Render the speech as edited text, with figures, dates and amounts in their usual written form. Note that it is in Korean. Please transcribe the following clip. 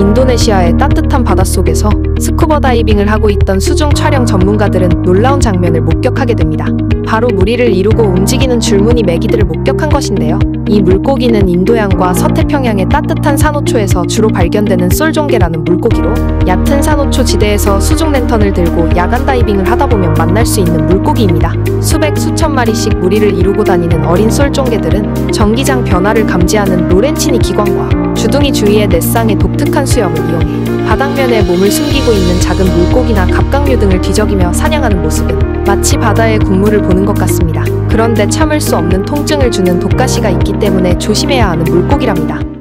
인도네시아의 따뜻한 바닷속에서 스쿠버 다이빙을 하고 있던 수중 촬영 전문가들은 놀라운 장면을 목격하게 됩니다. 바로 무리를 이루고 움직이는 줄무늬 메기들을 목격한 것인데요. 이 물고기는 인도양과 서태평양의 따뜻한 산호초에서 주로 발견되는 쏠종개라는 물고기로, 얕은 산호초 지대에서 수중 랜턴을 들고 야간 다이빙을 하다 보면 만날 수 있는 물고기입니다. 수백 수천 마리씩 무리를 이루고 다니는 어린 쏠종개들은 전기장 변화를 감지하는 로렌치니 기관과 주둥이 주위의 넷쌍의 독특한 수염을 이용해 바닥면에 몸을 숨기고 있는 작은 물고기나 갑각류 등을 뒤적이며 사냥하는 모습은 마치 바다의 국물을 보는 것 같습니다. 그런데 참을 수 없는 통증을 주는 독가시가 있기 때문에 조심해야 하는 물고기랍니다.